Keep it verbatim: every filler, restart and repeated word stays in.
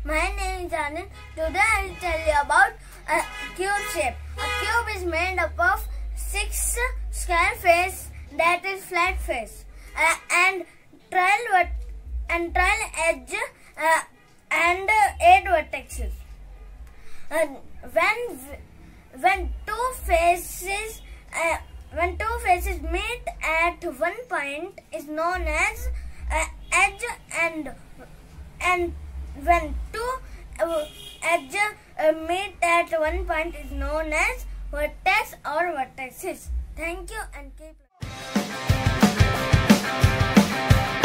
My name is Anand. Today I will tell you about a cube shape. A cube is made up of six square faces, that is flat face, uh, and twelve and twelve edge uh, and eight vertices. Uh, when when two faces uh, when two faces meet at one point is known as uh, edge, and and when two uh, edge uh, meet at one point is known as vertex or vertices. Thank you and keep